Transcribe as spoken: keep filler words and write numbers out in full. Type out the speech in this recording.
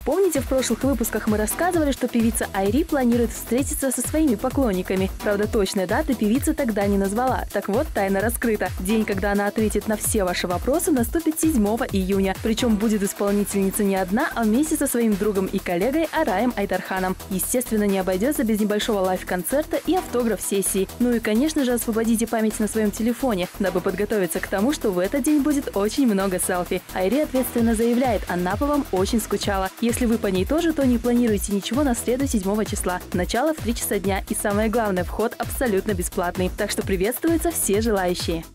Помните, в прошлых выпусках мы рассказывали, что певица Айри планирует встретиться со своими поклонниками. Правда, точной даты певица тогда не назвала. Так вот, тайна раскрыта. День, когда она ответит на все ваши вопросы, наступит седьмого июня. Причем будет исполнительница не одна, а вместе со своим другом и коллегой Араем Айдарханом. Естественно, не обойдется без небольшого лайв-концерта и автограф-сессии. Ну и, конечно же, освободите память на своем телефоне, дабы подготовиться к тому, что в этот день будет очень много селфи. Айри ответственно заявляет, она по вам очень скучала. Если вы по ней тоже, то не планируйте ничего на среду седьмого числа. Начало в три часа дня и самое главное, вход абсолютно бесплатный. Так что приветствуются все желающие.